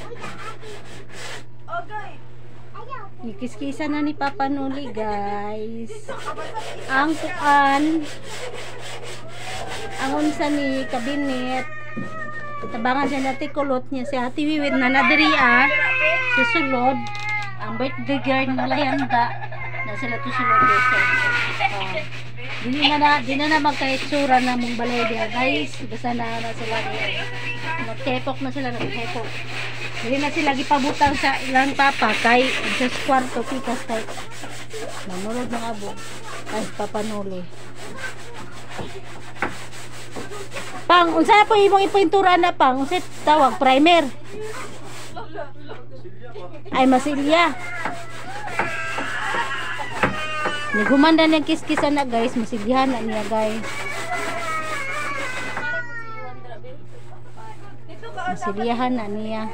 Ikis-kisa na ni Papa Noli, guys. Ang kuan. Ang unsa ni kabinet. Tabangan siya natin kulot niya si Ate Wiwit na nadiriya. Susulod. Ang birthday girl nila handa. Na sila to sulod dito. Di na magkaitsura na mong balay dia, guys. Basta na sila. Nagtepok na sila. Nagtepok. Hindi na sila gipabutang sa ilang papa kay sa kwarto pikas kay manulog ng abo kay Papa Noli. Pang, unsa po imong ipintura na pang? Unsa tawag primer? Ay masilya. Nigumanda niyang kiskisan na, guys, masilyahan na niya, guys. Masilyahan na niya.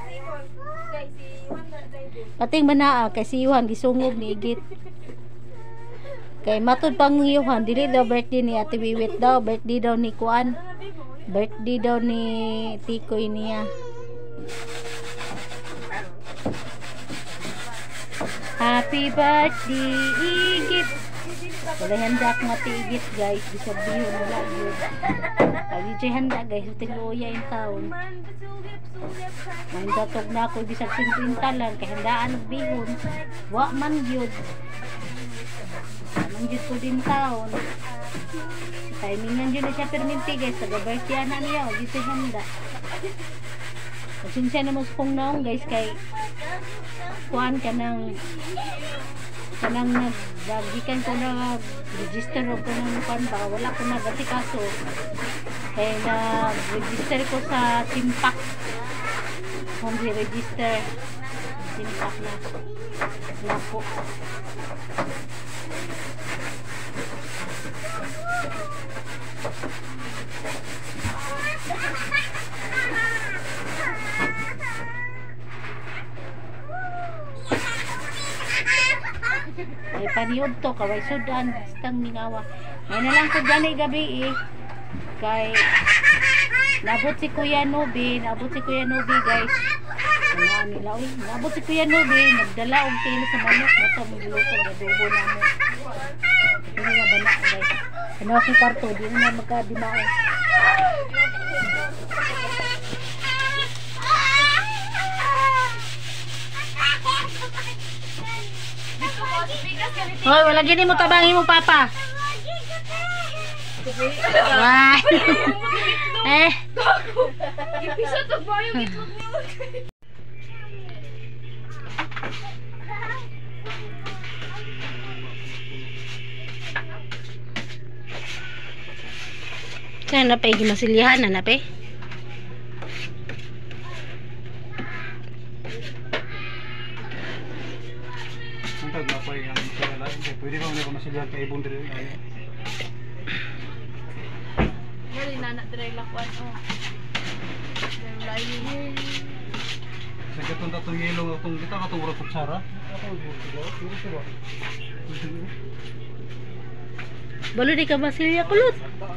Pating banaa kay si Yuhan gisungog ni Igit. Kay matud pang Yuhan dili daw birthday ni Ate Wiwit daw, birthday daw ni Kuan. Birthday daw ni Tikoy niya. Happy birthday Igit. Wala handa ko mati Igit, guys, bisabihin wala yun. Lagi siya handa, guys, tiluya yung taon. May datog na ako bisag 50 lang kay handaan og bihon. Wa man gyud. Man gyud ko din taon. Timingan gyud na siya perminti, guys, taga-birthday na niya, og ito handa. Pasensya na mo sa kong naong, guys, kay kuan kanang nagdagikan ko na register ko ng kuan ba, wala ko nag-asikaso. Kaya nag-register ko sa Simpak. Home register. Simpak na. Lapo. Ay paniod to, kaway sudan. Bastang mingawa. Ngayon na lang ko dyan ay gabi eh. Kay nabot si Kuya Nubi, guys. Ano nila, uy, nabot si Kuya Nubi, nagdala og tilo sa manok, nato magluto ng adobo namin. Ito na bana, guys. Ano akong kwarto, di na magkadimao. Hoy, wala gini mo tabangin mo, Papa. Wah. Ipisod to ba yung itlog mo? Kaya na pa masilyahan na pe. Antag na pa yung pwede ba mo masilyahan kay ibon diri. Gali na dry lakwan oh. Lain. Sa katong tatong yelo atong kita katong ura kutsara. Balo di ka masilya kulot.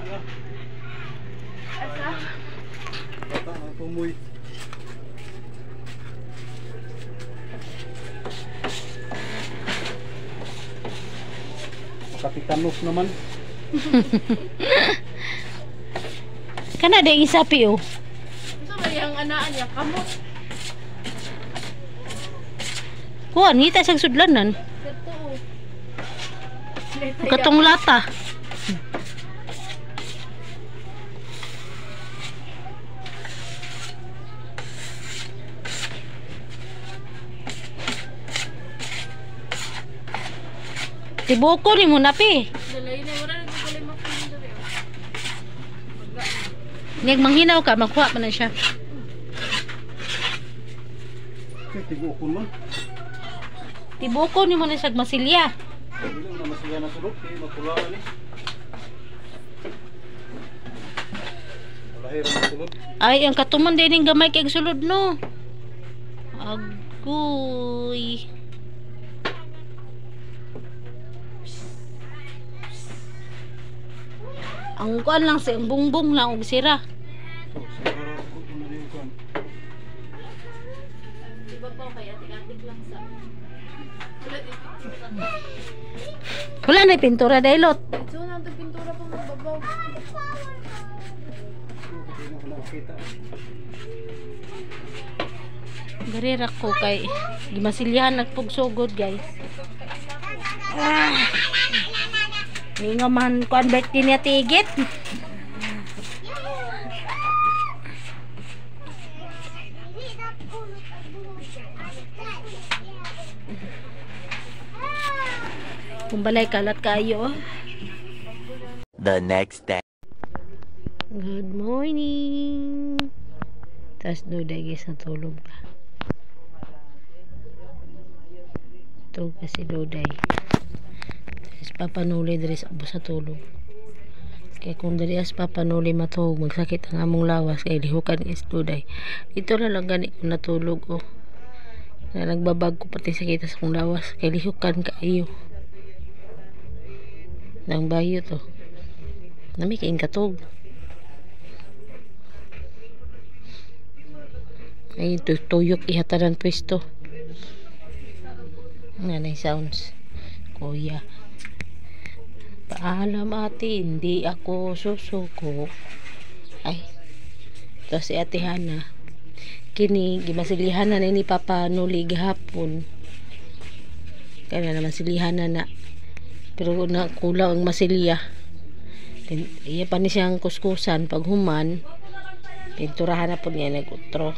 Asa? Bata ang tumoy. Kapitanos naman. Kana de isapi oh. Ito ba yung anaan niya? Kamot. Kuan ngita sang sudlanan. Ito oh. Katong lata. Tibuko ni mo na pi. Dalay na wala na gali mapindo rin. Nig manghinaw ka, magkuha pa na siya. Tigo ko man. Tibuko ni mo na siya masilya. Bilang na masilya na sulod kay mapulaan ni. Lahir na sulod. Ay, ang katuman din ng gamay kay sulod no. Agoy. Ang kuan lang sa bungbong lang og sira. So, siguro ko na yung kan. ibabaw kay atik-atik lang sa. Wala dito. Wala na pintura dailot. So na ang pintura pang ibabaw. Hindi na makita. Garira ko kay gimasilyahan nagpugsugod guys. Hindi nga man convert din niya tigit. Kumbalay kalat kayo. The next day. Good morning. Tas duday guys na tulog pa. Tulog kasi duday. Tas papanuli diri sa sa tulog. Kaya kung diri as papanuli matulog magsakit ang among lawas kay lihukan is duday. Dito na lang gani ko natulog oh. Na nagbabag ko pati sakit sa akong lawas kay lihukan kaayo. Nang bayo to. Nami kaing katog. Ay tuyok ihataran pwesto. Nanay sounds. Kuya. Paalam ate, hindi ako susuko. Ay. To si Ate Hana. Kini gimasilihan na ni Papa Nuli gahapon. Kaya naman silihan na. Pero na kulang ang masilya. Iya pa ni siyang kuskusan pag human. Pinturahan na po niya nagutro.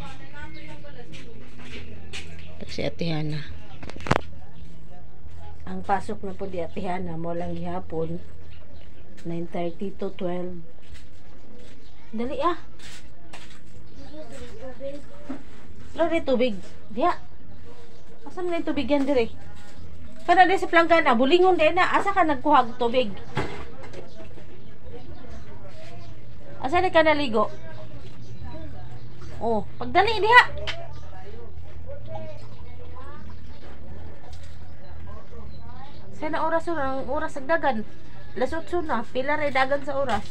Si Ate Hana. Ang pasok na po di Ate Hana mo lang gihapon 9:30 to 12. Dali ah. Lord, tubig. Diya. Asa man yung tubig yan dire? Kada di sa planggana, bulingon din na. Asa ka nagkuhag tubig? Asa na ka naligo? Oh, pagdali diha. Sana oras ang oras sagdagan. Lasotso na, pila ray dagan sa oras.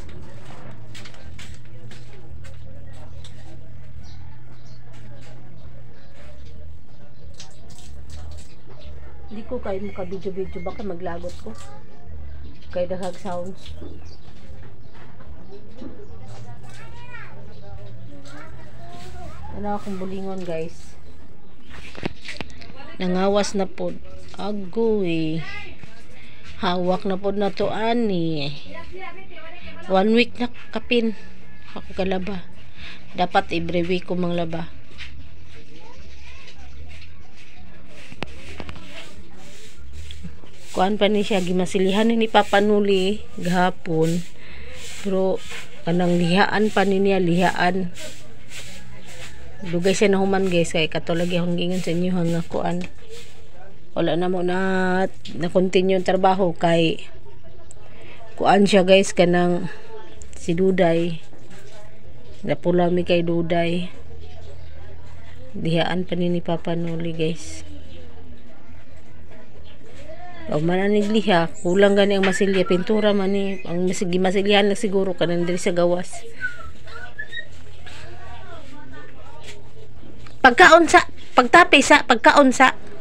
Hindi ko kayo maka-video-video baka maglagot ko. Kaya daghag sounds. Ano akong bulingon guys. Nangawas na po. Agoy. Hawak na po na to ani. 1 week na kapin. Ako kalaba. Dapat every week ko manglaba. Kuan pa ni siya gimasilihan ni Papa Nuli gahapon. Pero kanang lihaan pa ni niya lihaan. Dugay siya na human guys kay katulagi akong gingon sa inyo nga kuan. Wala na mo na continue yung trabaho kay kuan siya guys kanang si Duday. Napula mi kay Duday. Lihaan pa ni Papa Nuli guys. O mananig liha, kulang gani ang masilya pintura man ni ang masilyahan na siguro kanang diri sa gawas. Pagkaon sa pagtapi sa pagkaon sa